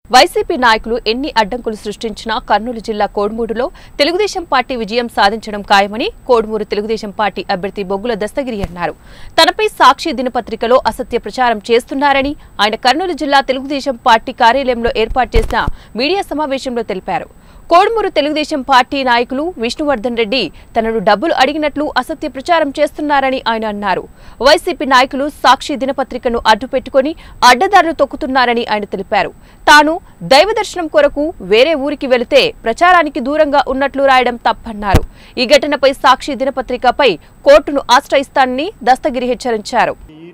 YCP నాయకులు ఎన్ని అడ్డంకులు సృష్టించినా కర్నూలు జిల్లా కోడుమూరులో తెలుగుదేశం పార్టీ విజయం సాధించడం ఖాయమని కోడుమూరు తెలుగుదేశం పార్టీ అభ్యర్థి బొగ్గుల దస్తగిరి అన్నారు. తనపై సాక్షి దినపత్రికలో అసత్య ప్రచారం చేస్తున్నారని ఆయన కర్నూలు జిల్లా తెలుగుదేశం పార్టీ కార్యాలయంలో ఏర్పాటు చేసిన మీడియా సమావేశంలో తెలిపారు. కోడుమూరు తెలుగుదేశం పార్టీ నాయకులు విష్ణువర్ధన్ రెడ్డి తనను డబ్బులు అడిగినట్లు అసత్య ప్రచారం చేస్తున్నారని ఆయన అన్నారు. వైసీపీ నాయకులు సాక్షి దినపత్రికను అడ్డుపెట్టుకుని అడ్డదారులు తొక్కుతున్నారని ఆయన తెలిపారు. తాను దైవ దర్శనం కొరకు వేరే ఊరికి వెళితే ప్రచారానికి దూరంగా ఉన్నట్లు రాయడం తప్పన్నారు. ఈ ఘటనపై సాక్షి దినపత్రికపై కోర్టును ఆశ్రయిస్తానని దస్తగిరి హెచ్చరించారు.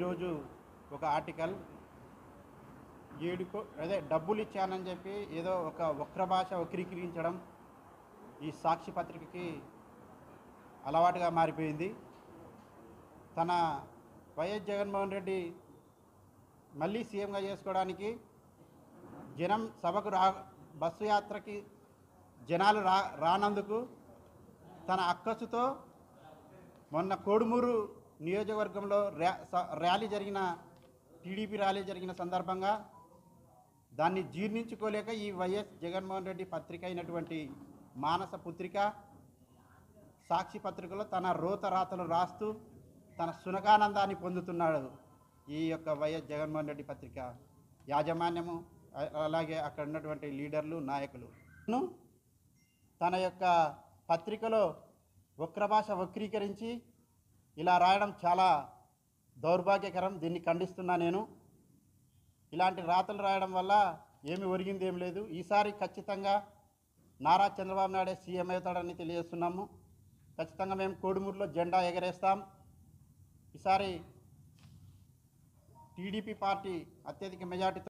అదే డబ్బులు ఇచ్చానని చెప్పి ఏదో ఒక వక్ర భాష వక్రీకరించడం ఈ సాక్షి పత్రికకి అలవాటుగా మారిపోయింది. తన వైఎస్ జగన్మోహన్ రెడ్డి మళ్ళీ సీఎంగా చేసుకోవడానికి జనం సభకు బస్సు యాత్రకి జనాలు రానందుకు తన అక్కసుతో మొన్న కోడుమూరు నియోజకవర్గంలో టీడీపీ ర్యాలీ జరిగిన సందర్భంగా దాన్ని జీర్ణించుకోలేక ఈ వైఎస్ జగన్మోహన్ రెడ్డి పత్రిక అయినటువంటి మానస పుత్రిక సాక్షి పత్రికలో తన రోతరాతలు రాస్తూ తన సునకానందాన్ని పొందుతున్నాడు. ఈ యొక్క వైఎస్ జగన్మోహన్ రెడ్డి పత్రిక యాజమాన్యము అలాగే అక్కడ ఉన్నటువంటి లీడర్లు నాయకులు తన యొక్క పత్రికలో వక్రభాష వక్రీకరించి ఇలా రాయడం చాలా దౌర్భాగ్యకరం. దీన్ని ఖండిస్తున్నా. నేను ఇలాంటి రాతలు రాయడం వల్ల ఏమి ఒరిగింది ఏం లేదు. ఈసారి ఖచ్చితంగా నారా చంద్రబాబు నాయుడే సీఎం అవుతాడని తెలియజేస్తున్నాము. ఖచ్చితంగా మేము కోడుమూరులో జెండా ఎగరేస్తాం. ఈసారి టీడీపీ పార్టీ అత్యధిక మెజార్టీతో